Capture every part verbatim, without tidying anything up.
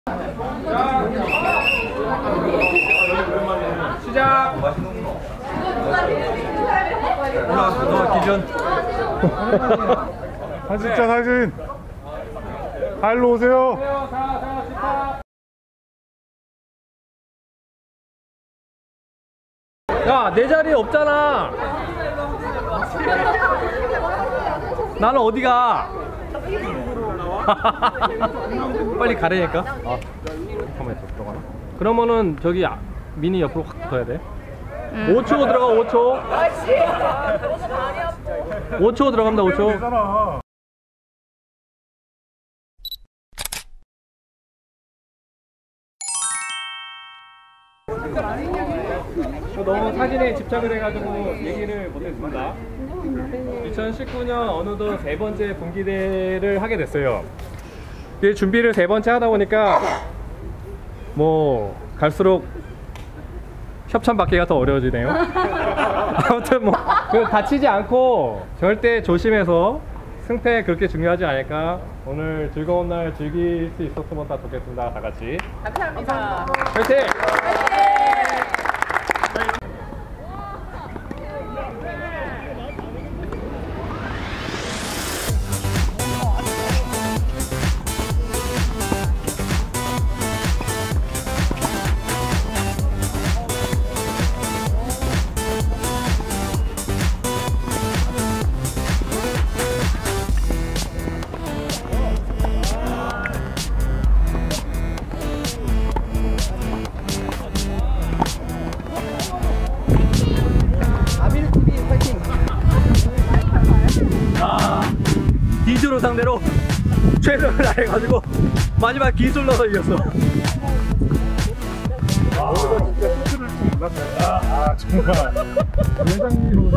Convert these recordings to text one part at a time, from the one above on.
시작! 너 기준. 사진 찍자, 사진. 발로 오세요. 야, 내 자리에 없잖아. 나는 어디 가? 빨리 가라니까. 아, 잠깐만 있어. 들어가나? 그러면은 저기 미니 옆으로 확 둬야 돼. 음. 오 초 들어가. 오 초. 오 초 들어갑니다. 오 초. 너무 사진에 집착을 해가지고 얘기를 못했습니다. 이천십구 년 어느덧 세 번째 분기대를 하게 됐어요. 준비를 세 번째 하다 보니까 뭐 갈수록 협찬받기가 더 어려워지네요. 아무튼 뭐 다치지 않고 절대 조심해서 승패 그렇게 중요하지 않을까. 오늘 즐거운 날 즐길 수 있었으면 다 좋겠습니다. 다 같이 감사합니다. 화이팅! 기술로 상대로 최선을 다해가지고 마지막 기술로서 이겼어. 아, 진짜 소스를 좀 몰랐어요. 아, 정말. 회장님으로.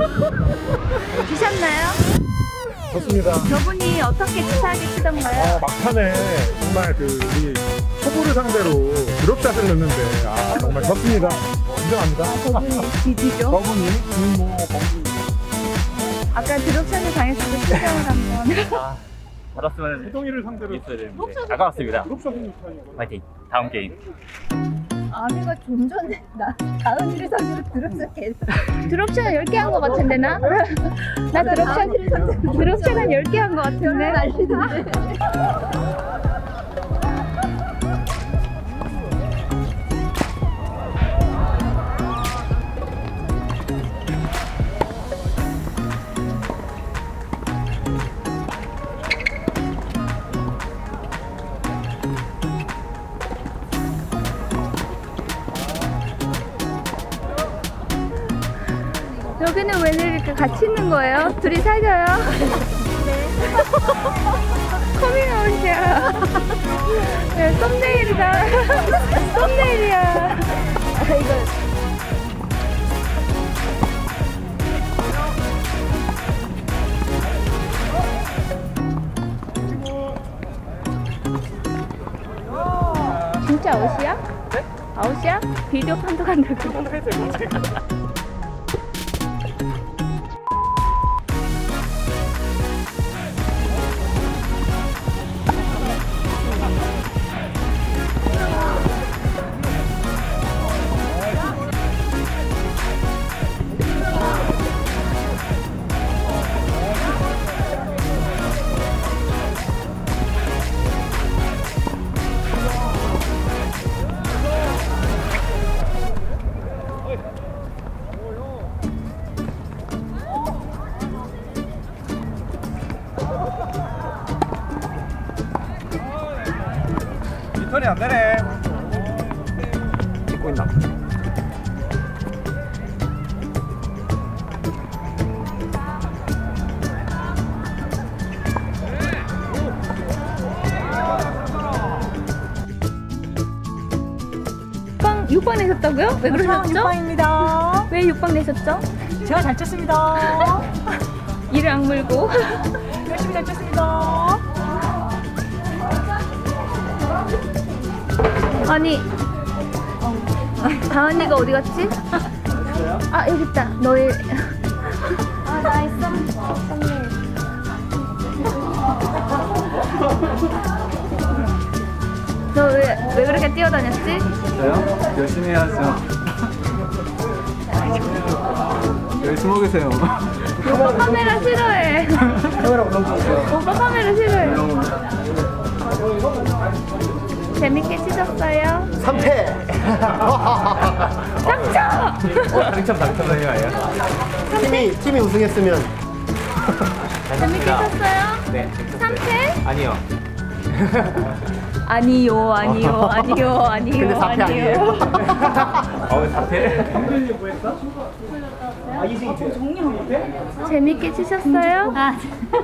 드셨나요? 좋습니다. 저분이 어떻게 치사하게 치던가요? 아, 막판에 정말 그 우리 초보를 상대로 드롭샷을 넣는데 아, 정말 좋습니다. 인정합니다. 아, 저분이 디디죠? 저분이 김모 범준. 아까 드롭샷을 당했을 때 수정을 한번. 아, 받았으면 혜동이를 상대로 있어야 되는데 아까웠습니다. 드롭샷은 못하니까. 파이팅. 다음 게임. 아내가 좀 전에 나 다은이를 상대로 드롭샷 개 드롭샷 열 개 한 거 같은데 나? 나 드롭샷 드롭샷 한 열 개 한 거 같은데 난리던데. 여기는 왜 이렇게 같이 있는 거예요? 둘이 사겨요? 네. 커밍아웃이야. 네, 썸네일이다. 썸네일이야. 아, 이거. 진짜 아웃이야? 네? 아웃이야? 비디오 판독한다고. 턴이 안 되네. 찍고 있나? 육 방 내셨다고요? 왜 그러셨죠? 육 방입니다. 왜 육 방 내셨죠? 제가 잘 쳤습니다. 이를 악물고 열심히 잘 쳤습니다. 아니 다은이가 어디 갔지? 아 여기 있다. 너의 아 나의 썸 썸네일. 너 왜 왜 그렇게 뛰어다녔지? 저요? 열심히 해야죠. 열심히 먹으세요. 오빠 카메라 싫어해. 오빠 카메라 싫어해. 재밌게 치셨어요? 삼 패! 짱짱! 당첨 당첨이 아니야? 팀이, 팀이 우승했으면 재밌게 쳤어요? 네. 삼 패? 아니요. 아니요, 아니요, 아니요, 아니요. 근데 사 패 아니에요? 어, 사태? 재밌게 치셨어요? 아,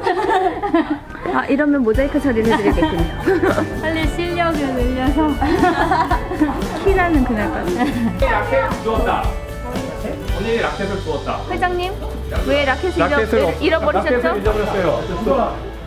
아 이러면 모자이크 처리를 해드리겠군요. 빨리 실력을 늘려서 키나는 그날까지. 라켓 주웠다. 본인이 라켓을 주웠다. 회장님, 왜 라켓을 라켓을 잃어, 없- 잃어버리셨죠? 라켓을 잊어버렸어요.